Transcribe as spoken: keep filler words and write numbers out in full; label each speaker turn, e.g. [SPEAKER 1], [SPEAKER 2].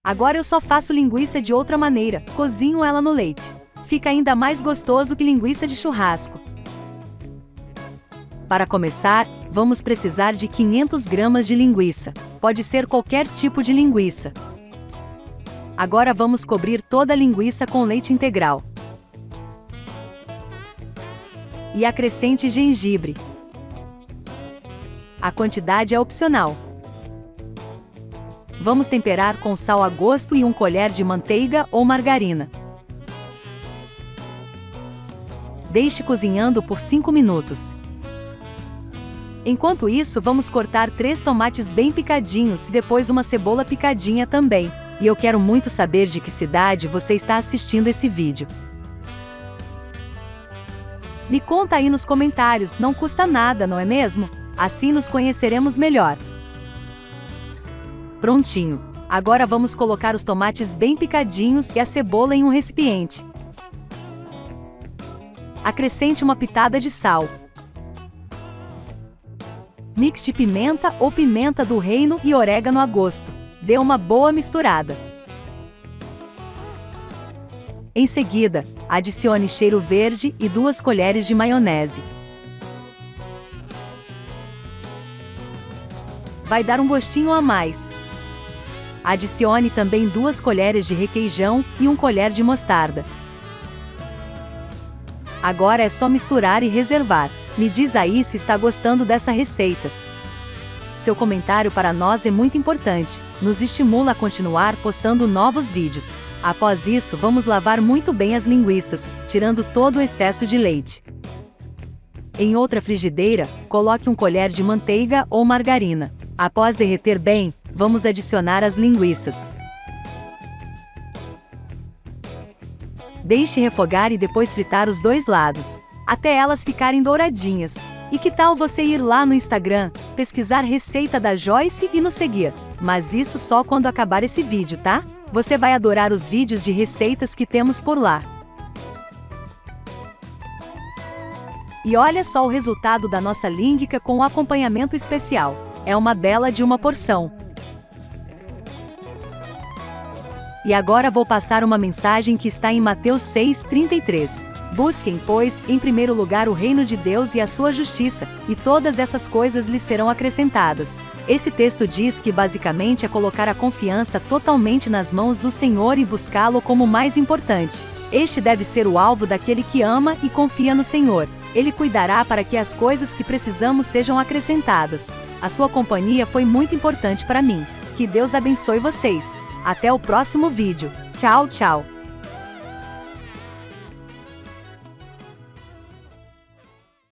[SPEAKER 1] Agora eu só faço linguiça de outra maneira, cozinho ela no leite. Fica ainda mais gostoso que linguiça de churrasco. Para começar, vamos precisar de quinhentas gramas de linguiça. Pode ser qualquer tipo de linguiça. Agora vamos cobrir toda a linguiça com leite integral. E acrescente gengibre. A quantidade é opcional. Vamos temperar com sal a gosto e um colher de manteiga ou margarina. Deixe cozinhando por cinco minutos. Enquanto isso, vamos cortar três tomates bem picadinhos, depois uma cebola picadinha também. E eu quero muito saber de que cidade você está assistindo esse vídeo. Me conta aí nos comentários, não custa nada, não é mesmo? Assim nos conheceremos melhor. Prontinho! Agora vamos colocar os tomates bem picadinhos e a cebola em um recipiente. Acrescente uma pitada de sal. Mixe pimenta ou pimenta do reino e orégano a gosto. Dê uma boa misturada. Em seguida, adicione cheiro verde e duas colheres de maionese. Vai dar um gostinho a mais. Adicione também duas colheres de requeijão e um colher de mostarda. Agora é só misturar e reservar. Me diz aí se está gostando dessa receita. Seu comentário para nós é muito importante, nos estimula a continuar postando novos vídeos. Após isso, vamos lavar muito bem as linguiças, tirando todo o excesso de leite. Em outra frigideira, coloque um colher de manteiga ou margarina. Após derreter bem, vamos adicionar as linguiças. Deixe refogar e depois fritar os dois lados, até elas ficarem douradinhas. E que tal você ir lá no Instagram, pesquisar receita da Joyce e nos seguir? Mas isso só quando acabar esse vídeo, tá? Você vai adorar os vídeos de receitas que temos por lá. E olha só o resultado da nossa línguica com o acompanhamento especial. É uma bela de uma porção. E agora vou passar uma mensagem que está em Mateus seis, trinta e três. Busquem, pois, em primeiro lugar o reino de Deus e a sua justiça, e todas essas coisas lhes serão acrescentadas. Esse texto diz que basicamente é colocar a confiança totalmente nas mãos do Senhor e buscá-lo como o mais importante. Este deve ser o alvo daquele que ama e confia no Senhor. Ele cuidará para que as coisas que precisamos sejam acrescentadas. A sua companhia foi muito importante para mim. Que Deus abençoe vocês. Até o próximo vídeo. Tchau, tchau.